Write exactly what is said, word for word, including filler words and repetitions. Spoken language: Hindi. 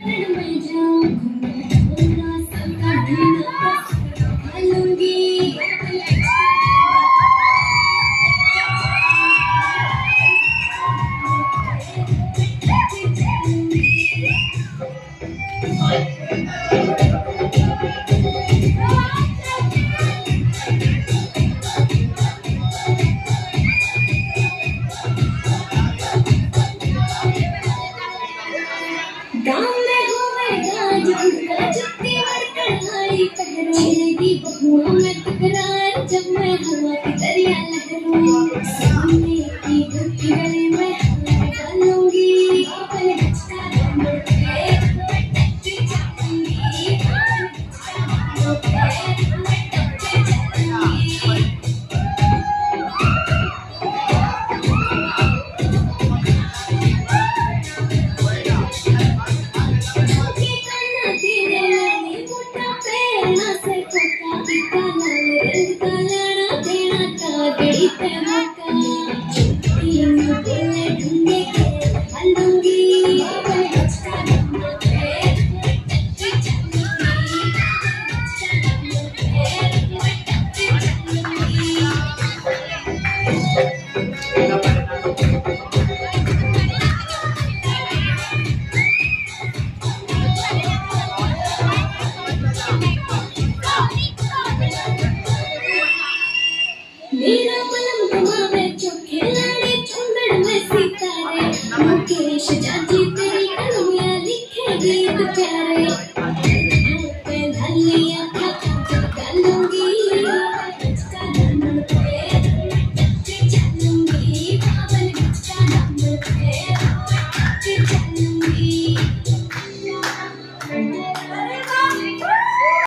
जब मैं हवा की दरिया लहरों सामने की धरती गली में डालूंगी अपने बचका दम पे टच जाऊंगी अपने बचका दम पे टच जाऊंगी ये करना तेरे लाने मोटा पैना से छोटा दिखा लाल रंग मेरा मलम घुमावे चोखे लाड़े चुंगड़ में सितारे मुकेश जाजी तेरी कलमियां लिखे गीत प्यारे।